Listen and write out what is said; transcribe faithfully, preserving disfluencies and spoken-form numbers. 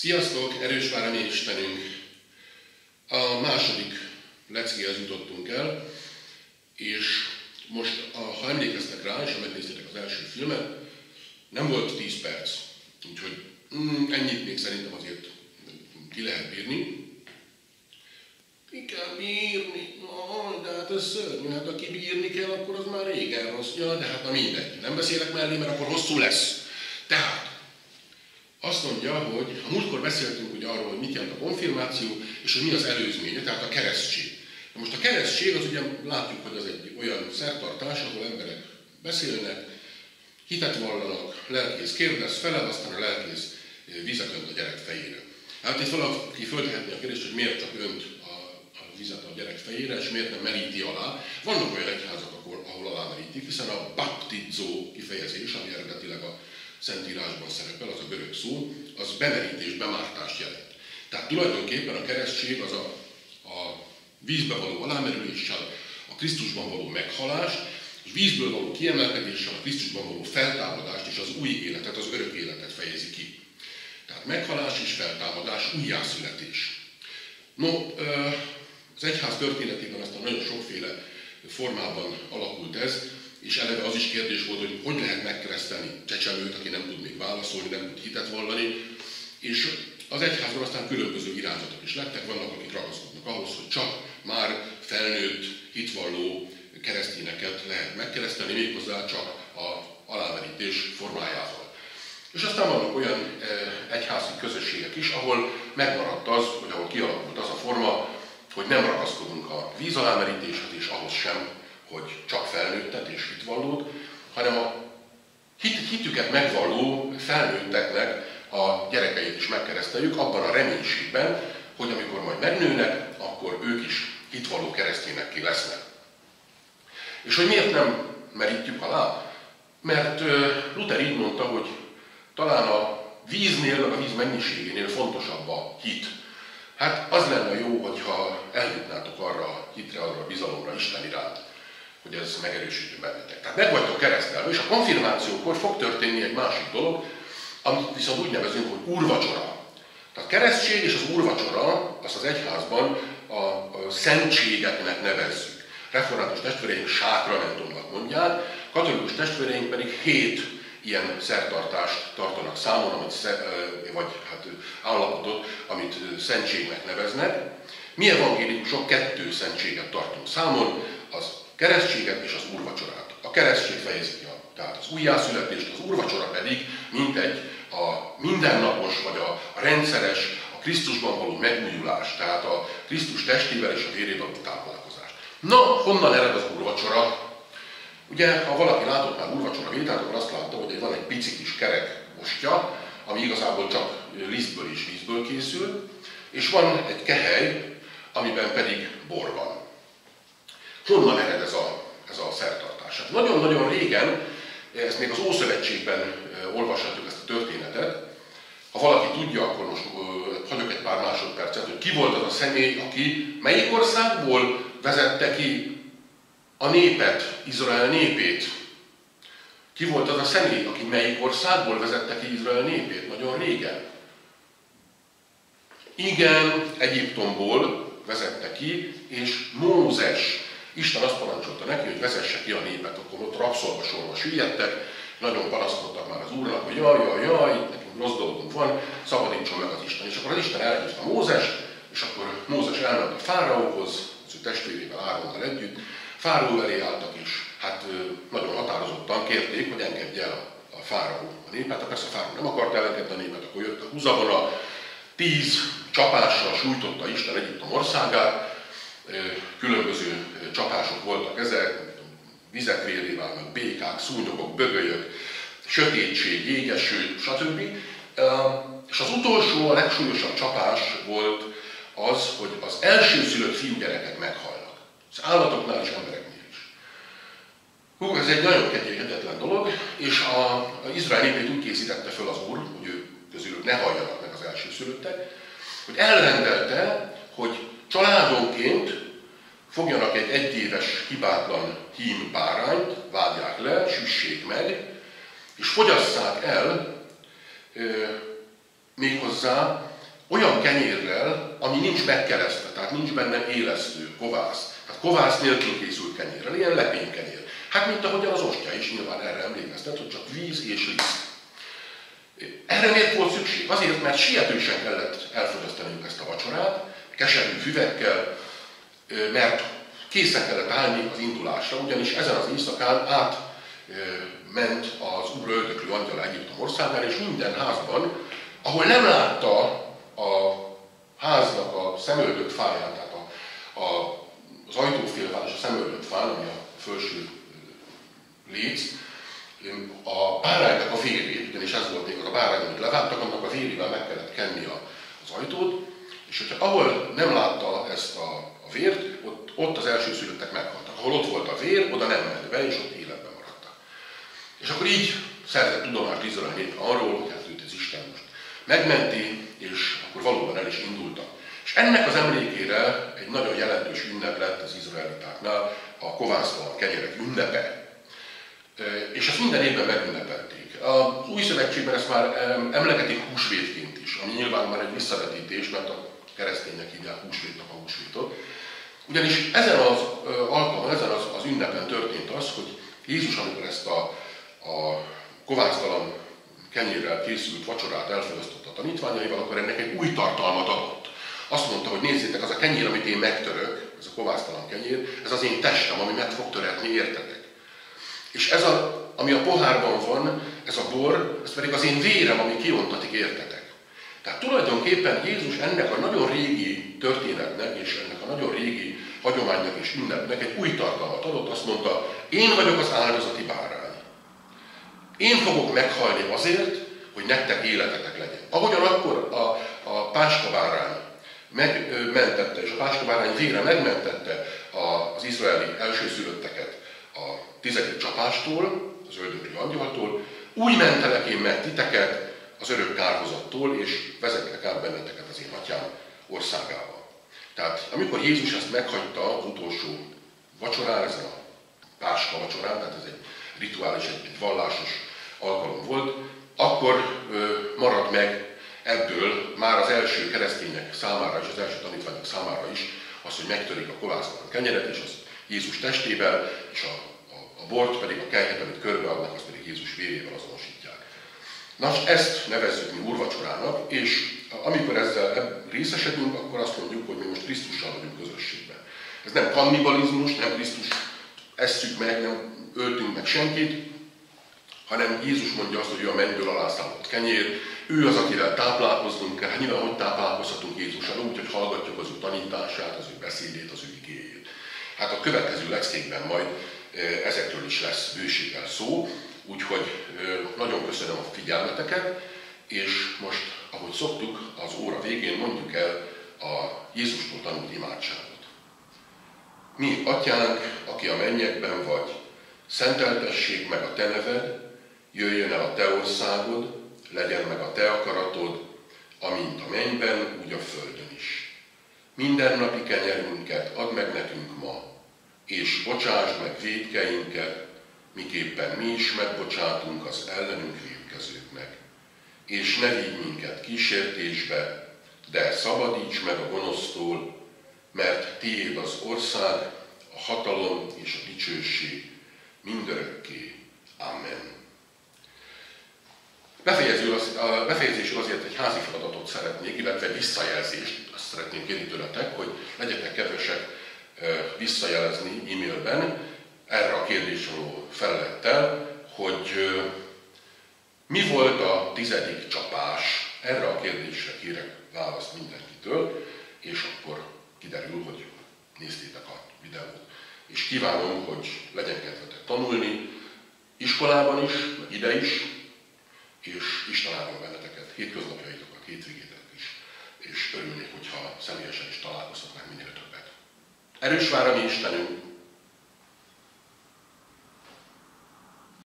Sziasztok, erős már a mi Istenünk! A második leckéhez jutottunk el, és most, ha emlékeztek rá, és ha megnéztétek az első filmet, nem volt tíz perc, úgyhogy mm, ennyit még szerintem azért ki lehet bírni. Ki kell bírni? No, de hát ez szörnyű, hát aki bírni kell, akkor az már régen rossz. Ja, de hát na mindegy, nem beszélek mellé, mert akkor hosszú lesz. Tehát, azt mondja, hogy a múltkor beszéltünk ugye arról, hogy mit jelent a konfirmáció, és hogy mi az előzménye, tehát a keresztség. Na most a keresztség az ugye látjuk, hogy az egy olyan szertartás, ahol emberek beszélnek, hitet vallanak, lelkész kérdez, felel, aztán a lelkész vizet önt a gyerek fejére. Hát itt valaki föltehetné a kérdést, hogy miért csak önt a, a vizet a gyerek fejére, és miért nem meríti alá. Vannak olyan egyházak, ahol alá merítik, hiszen a baptizó kifejezés, ami eredetileg a Szentírásban szerepel, az a görög szó, az bemerítés, bemártást jelent. Tehát tulajdonképpen a keresztség az a, a vízbe való alámerüléssel, a Krisztusban való meghalást, és vízből való kiemelkedéssel, a Krisztusban való feltámadást és az új életet, az örök életet fejezi ki. Tehát meghalás és feltámadás, újjászületés. No, az egyház történetében aztán nagyon sokféle formában alakult ez, és eleve az is kérdés volt, hogy hogy lehet megkeresztelni csecsemőt, aki nem tud még válaszolni, nem tud hitet vallani. És az egyházban aztán különböző irányzatok is lettek, vannak, akik ragaszkodnak ahhoz, hogy csak már felnőtt, hitvalló keresztényeket lehet megkeresztelni, méghozzá csak a alámerítés formájával. És aztán vannak olyan egyházi közösségek is, ahol megmaradt az, vagy ahol kialakult az a forma, hogy nem ragaszkodunk a víz alámerítéshez, és ahhoz sem, hogy csak felnőttet és hitvallót, hanem a hit, hitüket megvalló felnőtteknek a gyerekeit is megkereszteljük, abban a reménységben, hogy amikor majd megnőnek, akkor ők is hitvalló keresztényekké lesznek. És hogy miért nem merítjük alá? Mert Luther így mondta, hogy talán a víznél, a víz mennyiségénél fontosabb a hit. Hát az lenne jó, hogyha eljutnátok arra a hitre, arra a bizalomra Isten iránt, hogy ez megerősítő bennetek. Tehát meg vagytok keresztelve, és a konfirmációkor fog történni egy másik dolog, amit viszont úgy nevezünk, hogy úrvacsora. Tehát keresztség és az úrvacsora, azt az egyházban a, a szentségeknek nevezzük. Református testvéreink sákramentumnak mondják, katolikus testvéreink pedig hét ilyen szertartást tartanak számon, amit, vagy hát állapotot, amit szentségnek neveznek. Mi evangélikusok kettő szentséget tartunk számon, az keresztséget és az úrvacsorát. A keresztség fejezi ki a, tehát az újjászületést, az úrvacsora pedig mintegy a mindennapos, vagy a, a rendszeres, a Krisztusban való megújulás, tehát a Krisztus testével és a vérével való táplálkozás. Na, honnan ered az úrvacsora? Ugye, ha valaki látott már úrvacsora vételt, akkor azt látta, hogy van egy pici kis kerek ostya, ami igazából csak lisztből és vízből készül, és van egy kehely, amiben pedig bor van. Honnan ered ez a, ez a szertartás? Hát nagyon-nagyon régen, ezt még az Ószövetségben olvashatjuk ezt a történetet, ha valaki tudja, akkor most hagyok egy pár másodpercet, hogy ki volt az a személy, aki melyik országból vezette ki a népet, Izrael népét. Ki volt az a személy, aki melyik országból vezette ki Izrael népét? Nagyon régen. Igen, Egyiptomból vezette ki, és Mózes, Isten azt parancsolta neki, hogy vezesse ki a népet, akkor ott rabszolgasorba süllyedtek, nagyon panaszkodtak már az Úrnak, hogy jaj, jaj, jaj, itt nekünk rossz dolgunk van, szabadítson meg az Isten. És akkor az Isten elhívta Mózes, és akkor Mózes elment a fáraóhoz, az ő testvérével Áronnal együtt, Fáraó elé álltak is, hát nagyon határozottan kérték, hogy engedje el a, a fáraó a népet. Hát persze a fáraó nem akart elengedni a népet, akkor jött a húzavona, tíz csapással sújtotta Isten Egyiptom országát, különböző csapások voltak ezek, vizek vérével, meg békák, szúnyogok, bögölyök, sötétség, jégeső, stb. És az utolsó, a legsúlyosabb csapás volt az, hogy az elsőszülött fiúgyerekek meghalnak. Az állatoknál és embereknél is. Hú, ez egy nagyon kegyetlen dolog, és az Izrael népét úgy készítette föl az Úr, hogy ő közülük ne halljanak meg az elsőszülöttek, hogy elrendelte, hogy családonként fogjanak egy egyéves, hibátlan hím bárányt, vágják le, süssék meg, és fogyasszák el e, méghozzá olyan kenyérrel, ami nincs megkeresztve, tehát nincs benne élesztő, kovász. Tehát kovász nélkül készült kenyérrel, ilyen lepénykenyér. Hát mint ahogyan az ostya is nyilván erre emlékeztet, hogy csak víz és liszt. Erre miért volt szükség? Azért, mert sietősen kellett elfogyasztaniuk ezt a vacsorát, keserű füvekkel, mert készen kellett állni az indulásra, ugyanis ezen az éjszakán átment az Úr öldöklő angyala Egyiptom országára, és minden házban, ahol nem látta a háznak a szemöldök fáján, tehát a, a, az ajtófélfán és a szemöldök fán, ami a felső léc, a báránynak a vérét, ugyanis ez volt még az a bárány, amit levágtak, annak a vérével meg kellett kenni az ajtót, és hogyha ahol nem látta ezt a, a vért, ott, ott az elsőszülöttek meghaltak. Ahol ott volt a vér, oda nem ment be, és ott életben maradtak. És akkor így szerzett tudomást Izrael népe arról, hogy hát őt az Isten most megmenti, és akkor valóban el is indultak. És ennek az emlékére egy nagyon jelentős ünnep lett az izraelitáknál a kovásztalan kenyerek ünnepe. És ezt minden évben megünnepelték. Az Új Szövetségben ezt már emlegetik húsvétként is, ami nyilván már egy visszavetítés, mert a keresztények hívják húsvétnak a húsvétot. Ugyanis ezen az alkalommal, ezen az, az ünnepen történt az, hogy Jézus, amikor ezt a, a kovásztalan kenyérrel készült vacsorát elfogyasztotta a tanítványaival, akkor ennek egy új tartalmat adott. Azt mondta, hogy nézzétek, az a kenyér, amit én megtörök, ez a kovásztalan kenyér, ez az én testem, ami meg fog töretni, értetek. És ez, a, ami a pohárban van, ez a bor, ez pedig az én vérem, ami kiontatik, értetek. Tehát tulajdonképpen Jézus ennek a nagyon régi történetnek, és ennek a nagyon régi hagyománynak és ünnepnek egy új tartalmat adott, azt mondta, én vagyok az áldozati bárány. Én fogok meghalni azért, hogy nektek életetek legyen. Ahogyan akkor a, a páskabárány megmentette, és a páskabárány vére megmentette az izraeli elsőszülötteket a tizedik csapástól, az öldöklő angyaltól, úgy mentelek én meg titeket az örök kárhozattól, és vezetlek át benneteket az én atyám országába. Tehát amikor Jézus ezt meghagyta az utolsó vacsorán, ezen a páska vacsorán, tehát ez egy rituális, egy, egy vallásos alkalom volt, akkor ö, maradt meg ebből már az első keresztények számára és az első tanítványok számára is az, hogy megtörik a kovásztalan kenyeret, és az Jézus testével, és a, a, a bort pedig a kelyhet, amit körbeadnak, azt pedig Jézus vérével azonosítják. Na, ezt nevezzük mi úrvacsorának, és amikor ezzel részesedünk, akkor azt mondjuk, hogy mi most Krisztussal vagyunk közösségben. Ez nem kannibalizmus, nem Krisztus esszük meg, nem öltünk meg senkit, hanem Jézus mondja azt, hogy ő a mennyből alászállott kenyér, ő az, akivel táplálkoznunk kell. Nyilván, hogy táplálkozhatunk Jézussal, úgy, hogy hallgatjuk az ő tanítását, az ő beszédét, az ő igéjét. Hát a következő leckékben majd ezekről is lesz bőséggel szó, úgyhogy nagyon köszönöm a figyelmeteket, és most, ahogy szoktuk, az óra végén mondjuk el a Jézustól tanult imádságot. Mi, Atyánk, aki a mennyekben vagy, szenteltessék meg a te neved, jöjjön el a te országod, legyen meg a te akaratod, amint a mennyben, úgy a földön is. Mindennapi kenyerünket add meg nekünk ma, és bocsásd meg vétkeinket, miképpen mi is megbocsátunk az ellenünk vétkezőknek. És ne vigy minket kísértésbe, de szabadíts meg a gonosztól, mert tiéd az ország, a hatalom és a dicsőség mindörökké. Amen. Befejezésül azért egy házi feladatot szeretnék, illetve egy visszajelzést, azt szeretném kérni tőletek, hogy legyetek kedvesek visszajelezni e-mailben erre a kérdésre való felelettel, hogy mi volt a tizedik csapás. Erre a kérdésre kérek választ mindenkitől, és akkor kiderül, hogy néztétek a videót. És kívánom, hogy legyen kedvetek tanulni, iskolában is, meg ide is, és Isten áldjon benneteket, hétköznapjaitokat, hétvégétek is, és örülnék, hogyha személyesen is találkozhatnánk minél többet. Erős vár a mi Istenünk,